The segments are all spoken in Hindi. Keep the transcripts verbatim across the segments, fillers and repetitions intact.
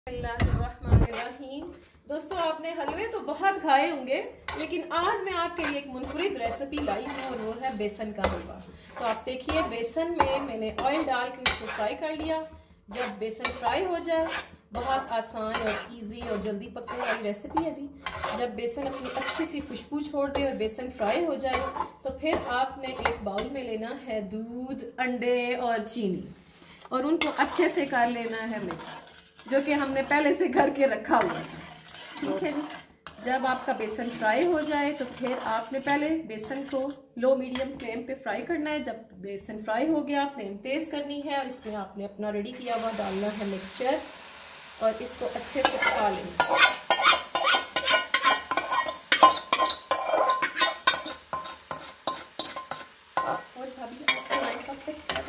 बिस्मिल्लाहिर्रहमानिर्रहीम। दोस्तों, आपने हलवे तो बहुत खाए होंगे, लेकिन आज मैं आपके लिए एक मुनफरिद रेसिपी लाई हूँ और वो है बेसन का हलवा। तो आप देखिए, बेसन में मैंने ऑयल डाल के इसको फ्राई कर लिया। जब बेसन फ्राई हो जाए, बहुत आसान और इजी और जल्दी पकने वाली रेसिपी है जी। जब बेसन अपनी अच्छी सी खुशबू छोड़ दे और बेसन फ्राई हो जाए, तो फिर आपने एक बाउल में लेना है दूध, अंडे और चीनी, और उनको अच्छे से कर लेना है मिक्स, जो कि हमने पहले से घर के रखा हुआ है। ठीक है जी। जब आपका बेसन फ्राई हो जाए, तो फिर आपने पहले बेसन को लो मीडियम फ्लेम पे फ्राई करना है। जब बेसन फ्राई हो गया, फ्लेम तेज करनी है और इसमें आपने अपना रेडी किया हुआ डालना है मिक्सचर और इसको अच्छे से पका लेना। और भाभी आपसे हमारे साथ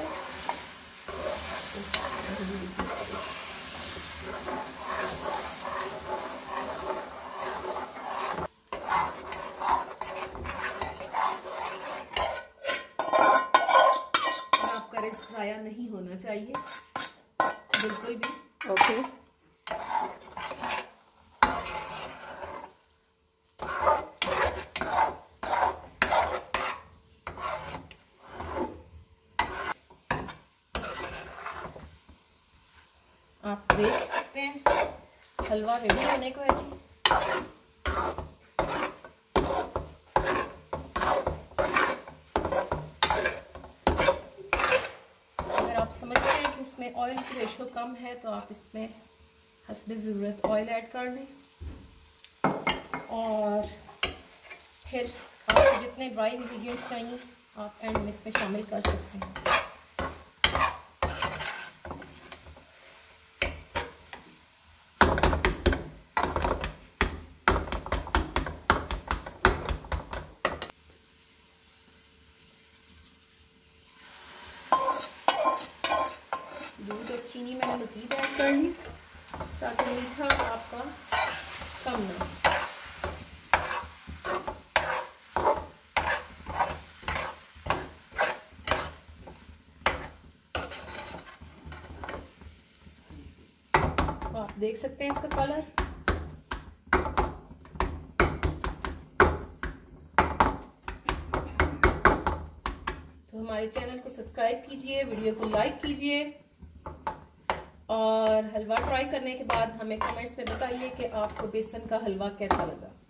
ज़ाया नहीं होना चाहिए बिल्कुल भी। ओके, आप देख सकते हैं हलवा रेडी होने को है जी। आप समझते हैं कि इसमें ऑयल की रेशो कम है, तो आप इसमें हस्बे ज़रूरत ऑयल ऐड कर लें और फिर आपको जितने ड्राई इंग्रेडिएंट्स चाहिए आप एंड में इसमें शामिल कर सकते हैं। दूध और चीनी मैंने मज़ीद ऐड कर ली ताकि मीठा आपका कम ना हो। तो आप देख सकते हैं इसका कलर। तो हमारे चैनल को सब्सक्राइब कीजिए, वीडियो को लाइक कीजिए और हलवा ट्राई करने के बाद हमें कमेंट्स में बताइए कि आपको बेसन का हलवा कैसा लगा।